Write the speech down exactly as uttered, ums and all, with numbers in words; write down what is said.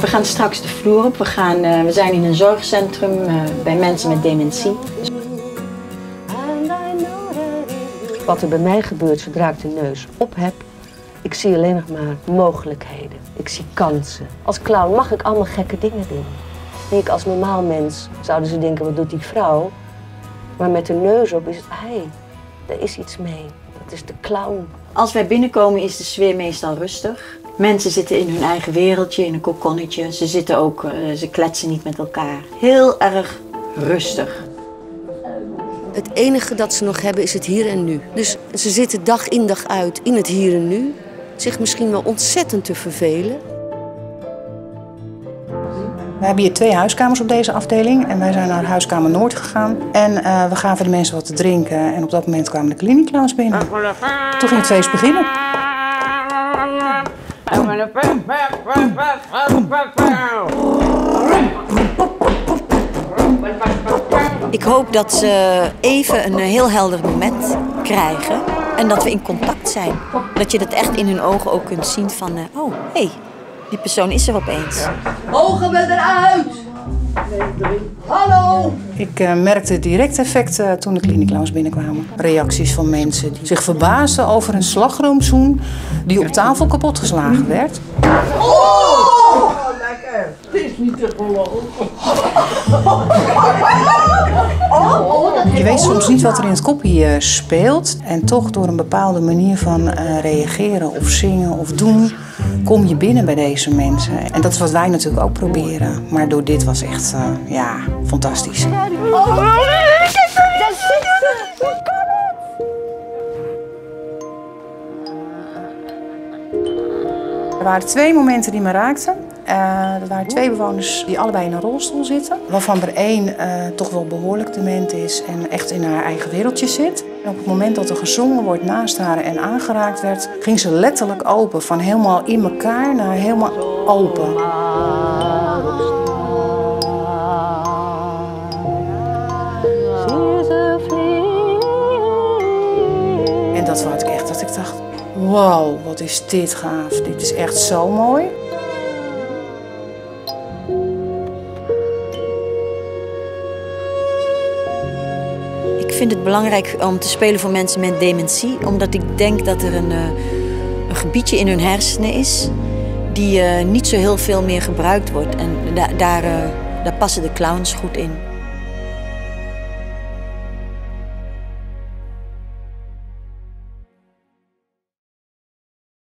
We gaan straks de vloer op. We, gaan, uh, we zijn in een zorgcentrum uh, bij mensen met dementie. Wat er bij mij gebeurt zodra ik de neus op heb, ik zie alleen nog maar mogelijkheden. Ik zie kansen. Als clown mag ik allemaal gekke dingen doen. Die ik als normaal mens zouden ze denken, wat doet die vrouw? Maar met de neus op is het, hé, hey, er is iets mee. Dat is de clown. Als wij binnenkomen is de sfeer meestal rustig. Mensen zitten in hun eigen wereldje, in een kokonnetje. Ze zitten ook, uh, ze kletsen niet met elkaar. Heel erg rustig. Het enige dat ze nog hebben is het hier en nu. Dus ze zitten dag in dag uit in het hier en nu. Zich misschien wel ontzettend te vervelen. We hebben hier twee huiskamers op deze afdeling en wij zijn naar huiskamer Noord gegaan. En uh, we gaven de mensen wat te drinken en op dat moment kwamen de kliniekclowns binnen. Toen ging het feest beginnen. Ik hoop dat ze even een heel helder moment krijgen en dat we in contact zijn. Dat je dat echt in hun ogen ook kunt zien van, uh, oh, hé, hey, die persoon is er opeens. Mogen we eruit? Hallo! Ik uh, merkte direct effect uh, toen de kliniekclowns binnenkwamen. Reacties van mensen die zich verbaasden over een slagroomzoen die op tafel kapotgeslagen werd. Oh! Lekker! Het is niet te geloven. Je weet soms niet wat er in het koppie uh, speelt. En toch door een bepaalde manier van uh, reageren of zingen of doen, kom je binnen bij deze mensen. En dat is wat wij natuurlijk ook proberen. Maar door dit was echt, uh, ja, fantastisch. Er waren twee momenten die me raakten. Uh, er waren twee bewoners die allebei in een rolstoel zitten. Waarvan er één uh, toch wel behoorlijk dement is en echt in haar eigen wereldje zit. En op het moment dat er gezongen wordt naast haar en aangeraakt werd, ging ze letterlijk open. Van helemaal in elkaar naar helemaal open. En dat was ik echt, dat ik dacht, wow, wat is dit gaaf. Dit is echt zo mooi. Ik vind het belangrijk om te spelen voor mensen met dementie, omdat ik denk dat er een, een gebiedje in hun hersenen is die uh, niet zo heel veel meer gebruikt wordt. En da daar, uh, daar passen de clowns goed in.